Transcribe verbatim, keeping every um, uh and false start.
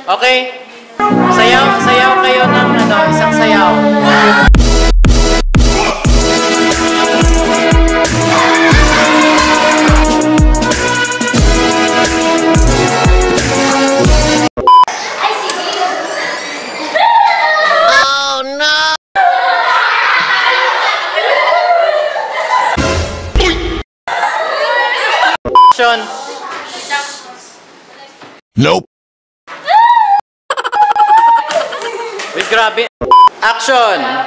Okay? Sayaw, sayaw kayo ng ano, isang sayaw. Oh no! Action. Nope. Wait, grabe. Action.